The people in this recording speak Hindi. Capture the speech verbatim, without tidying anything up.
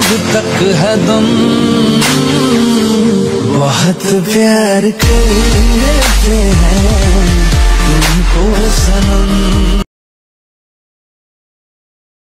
तक है दम, बहुत प्यार करते हैं तुमको सनम।